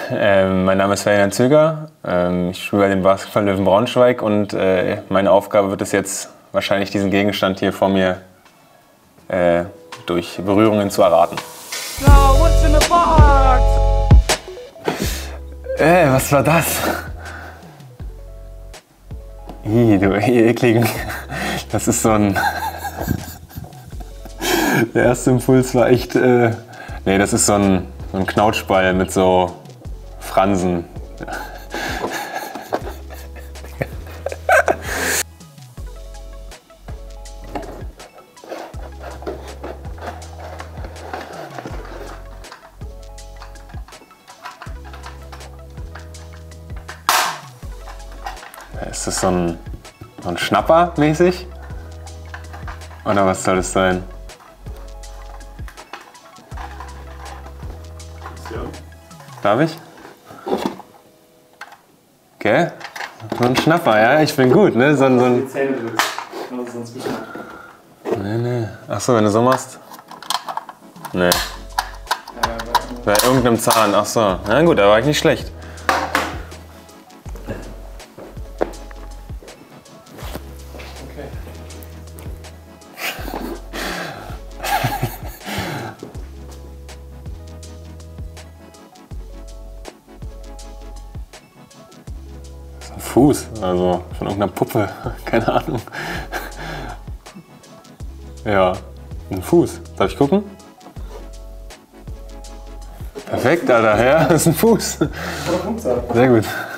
Mein Name ist Ferdinand Zöger. Ich spiele bei den Basketball Löwen Braunschweig und meine Aufgabe wird es jetzt wahrscheinlich, diesen Gegenstand hier vor mir durch Berührungen zu erraten. No, what's in the box? Was war das? Du ekligen. Das ist so ein... Der erste Impuls war echt... Nee, das ist so ein Knautschball mit so Fransen. Ist das so ein Schnapper mäßig? Oder was soll das sein? Ja. Darf ich? Okay. So ein Schnapper, ja, ich bin gut, ne? So ein Die Zähne drückst. Also sonst Geschmack. Nee. Achso, wenn du so machst? Nee. Bei irgendeinem Zahn, achso. Na gut, da war ich nicht schlecht. Okay. Ein Fuß, also von irgendeiner Puppe, keine Ahnung. Ja, ein Fuß. Darf ich gucken? Perfekt, Alter, ja, das ist ein Fuß. Sehr gut.